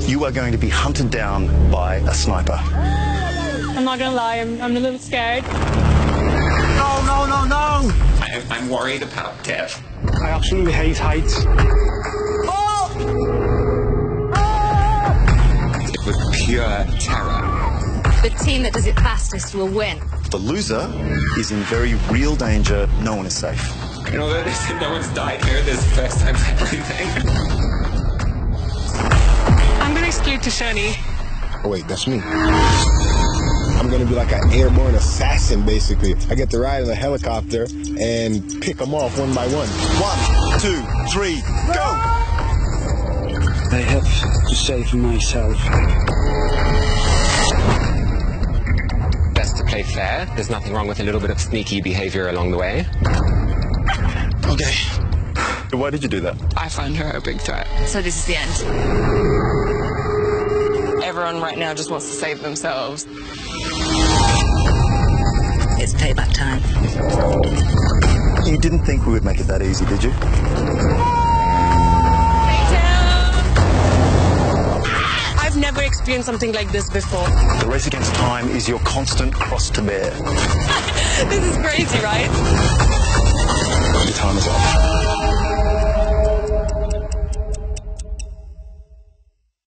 You are going to be hunted down by a sniper. I'm not gonna lie, I'm a little scared. No, no, no, no! I'm worried about death. I absolutely hate heights. Oh! It was pure terror. The team that does it fastest will win. The loser is in very real danger. No one is safe. You know, no one's died here. This is the first time for everything. I'm gonna exclude Tashani. Oh wait, that's me. I'm gonna be like an airborne assassin, basically. I get to ride in a helicopter and pick them off one by one. 1, 2, 3, go! I have to save myself. Best to play fair. There's nothing wrong with a little bit of sneaky behavior along the way. Okay. Why did you do that? I find her a big threat. So this is the end. Everyone right now just wants to save themselves. It's payback time. You didn't think we would make it that easy, did you? I've never experienced something like this before. The race against time is your constant cross to bear. This is crazy, right? Your time is up.